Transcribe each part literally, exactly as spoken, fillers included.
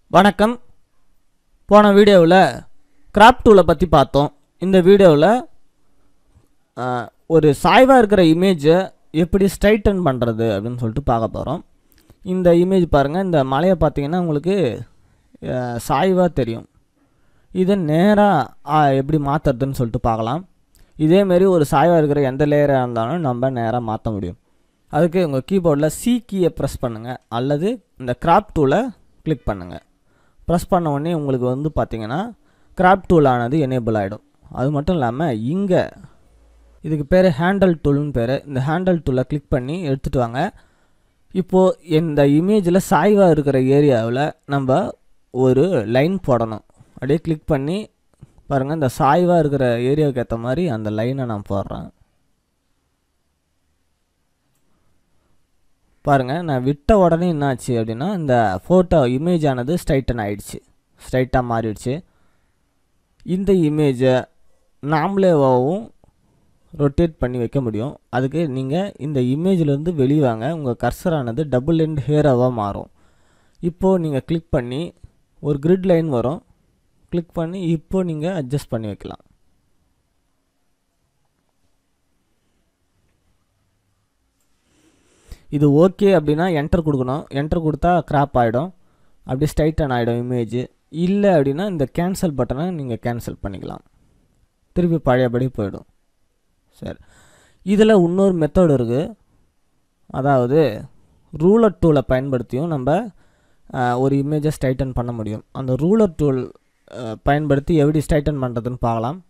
வணக்கம். போன வீடியோவில் கிராப் டூலை பற்றி பார்த்தோம். இந்த வீடியோவில் ஒரு சாய்வாக இருக்கிற இமேஜை எப்படி ஸ்ட்ரைட்டன் பண்ணுறது அப்படின்னு சொல்லிட்டு பார்க்க போகிறோம். இந்த இமேஜ் பாருங்கள். இந்த மலையை பார்த்தீங்கன்னா உங்களுக்கு சாய்வாக தெரியும். இதை நேராக எப்படி மாற்றுறதுன்னு சொல்லிட்டு பார்க்கலாம். இதேமாரி ஒரு சாய்வாக இருக்கிற எந்த லேயராக இருந்தாலும் நம்ம நேராக மாற்ற முடியும். அதுக்கு உங்கள் கீபோர்டில் சி கீயை ப்ரெஸ் பண்ணுங்கள் அல்லது இந்த கிராப் டூலை கிளிக் பண்ணுங்கள். ப்ரெஸ் பண்ண உடனே உங்களுக்கு வந்து பார்த்திங்கன்னா கிராப் டூல் ஆனது எனேபிள் ஆகிடும். அது மட்டும் இல்லாமல் இங்கே இதுக்கு பேர் ஹேண்டல் டூல்னு பேர். இந்த ஹேண்டல் டூலை கிளிக் பண்ணி எடுத்துகிட்டு வாங்க. இப்போது இந்த இமேஜில் சாய்வாக இருக்கிற ஏரியாவில் நம்ம ஒரு லைன் போடணும். அப்படியே கிளிக் பண்ணி பாருங்கள், இந்த சாய்வாக இருக்கிற ஏரியாவுக்கு ஏற்ற மாதிரி அந்த லைனை நான் போடுறேன். பாருங்கள், நான் விட்ட உடனே என்னாச்சு அப்படின்னா இந்த ஃபோட்டோ இமேஜ் ஆனது ஸ்ட்ரைட்டன் ஆகிடுச்சு, ஸ்ட்ரைட்டாக மாறிடுச்சு. இந்த இமேஜை நாமளேவாகவும் ரொட்டேட் பண்ணி வைக்க முடியும். அதுக்கு நீங்கள் இந்த இமேஜிலேருந்து வெளியே வாங்க. உங்கள் கர்சரானது டபுள் எண்ட் ஹேராவாக மாறும். இப்போது நீங்கள் கிளிக் பண்ணி ஒரு கிரிட் லைன் வரும். கிளிக் பண்ணி இப்போது நீங்கள் அட்ஜஸ்ட் பண்ணி வைக்கலாம். இது ஓகே அப்படின்னா என்டர் கொடுக்கணும். என்டர் கொடுத்தா கிராப் ஆகிடும், அப்படியே ஸ்ட்ரைட்டன் ஆகிடும் இமேஜ். இல்லை அப்படின்னா இந்த கேன்சல் பட்டனை நீங்கள் கேன்சல் பண்ணிக்கலாம், திருப்பி பழையபடி போயிடும். சரி, இதில் இன்னொரு மெத்தட் இருக்குது. அதாவது ரூலர் டூலை பயன்படுத்தியும் நம்ம ஒரு இமேஜை ஸ்ட்ரைட்டன் பண்ண முடியும். அந்த ரூலர் டூல் பயன்படுத்தி எப்படி ஸ்ட்ரைட்டன் பண்ணுறதுன்னு பார்க்கலாம்.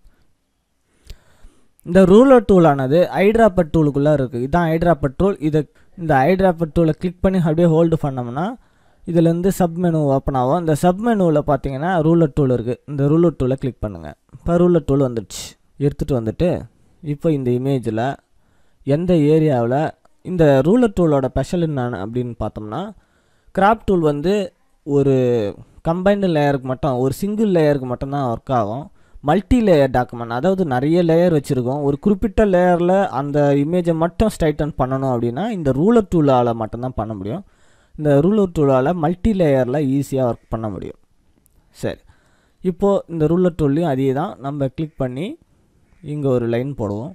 இந்த ரூலர் டூலானது ஐட்ராப்பர் டூலுக்குள்ளே இருக்குது. இதுதான் ஐட்ராப்பர் டூல். இதை இந்த ஐட்ராப்பர் டூலை கிளிக் பண்ணி அப்படியே ஹோல்டு பண்ணோம்னா இதுலேருந்து சப் மெனு ஓப்பன் ஆகும். இந்த சப் மெனுவில் பார்த்தீங்கன்னா ரூலர் டூல் இருக்குது. இந்த ரூலர் டூலை கிளிக் பண்ணுங்கள். இப்போ ரூலர் டூல் வந்துடுச்சு. எடுத்துகிட்டு வந்துட்டு இப்போ இந்த இமேஜில் எந்த ஏரியாவில் இந்த ரூலர் டூலோட ஸ்பெஷல் என்ன அப்படின்னு பார்த்தோம்னா, கிராப் டூல் வந்து ஒரு கம்பைன்டு லேயருக்கு மட்டும், ஒரு சிங்கிள் லேயருக்கு மட்டும்தான் ஒர்க் ஆகும். மல்டி லேயர் டாக்குமெண்ட், அதாவது நிறைய லேயர் வச்சுருக்கோம். ஒரு குறிப்பிட்ட லேயரில் அந்த இமேஜை மட்டும் ஸ்ட்ரைட்டன் பண்ணணும் அப்படின்னா இந்த ரூலர் டூலால் மட்டும்தான் பண்ண முடியும். இந்த ரூலர் டூலால் மல்டி லேயரில் ஈஸியாக ஒர்க் பண்ண முடியும். சரி, இப்போது இந்த ரூலர் டூல்லையும் அதே தான். நம்ம கிளிக் பண்ணி இங்கே ஒரு லைன் போடுவோம்.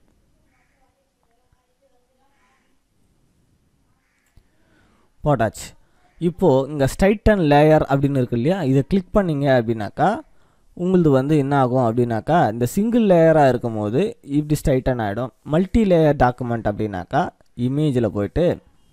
போட்டாச்சு. இப்போது இங்கே ஸ்ட்ரைட்டன் லேயர் அப்படின்னு இருக்கு இல்லையா, இதை கிளிக் பண்ணிங்க அப்படின்னாக்கா உங்களது வந்து என்ன ஆகும் அப்படின்னாக்கா இந்த சிங்கிள் லேயராக இருக்கும் போது இப்படி ஸ்ட்ரைட்டன் ஆகிடும். மல்டி லேயர் டாக்குமெண்ட் அப்படின்னாக்கா இமேஜில் போய்ட்டு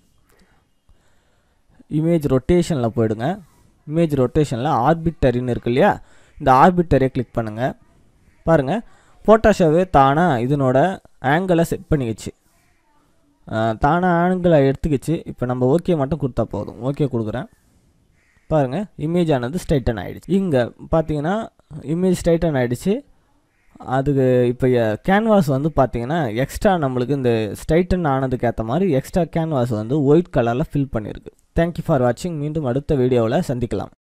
இமேஜ் ரொட்டேஷனில் போயிடுங்க. இமேஜ் ரொட்டேஷனில் ஆர்பிட்டரின்னு இருக்கு இல்லையா, இந்த ஆர்பிட்டரை கிளிக் பண்ணுங்கள். பாருங்கள், ஃபோட்டோஷாப்பே தானாக இதனோட ஆங்கிளை செட் பண்ணிக்கிச்சு, தானாக ஆங்கிளை எடுத்துக்கிச்சு. இப்போ நம்ம ஓகே மட்டும் கொடுத்தா போதும். ஓகே கொடுக்குறேன். பாருங்கள், இமேஜ் ஆனது ஸ்ட்ரைட்டன் ஆகிடுச்சு. இங்கே பார்த்தீங்கன்னா இமேஜ் ஸ்ட்ரைட்டன் ஆகிடுச்சு. அதுக்கு இப்போ கேன்வாஸ் வந்து பார்த்தீங்கன்னா எக்ஸ்ட்ரா நம்மளுக்கு இந்த ஸ்ட்ரைட்டன் ஆனதுக்கு ஏற்ற மாதிரி எக்ஸ்ட்ரா கேன்வாஸ் வந்து ஒயிட் கலரில் ஃபில் பண்ணியிருக்கு. தேங்க்யூ ஃபார் வாட்சிங். மீண்டும் அடுத்த வீடியோவில் சந்திக்கலாம்.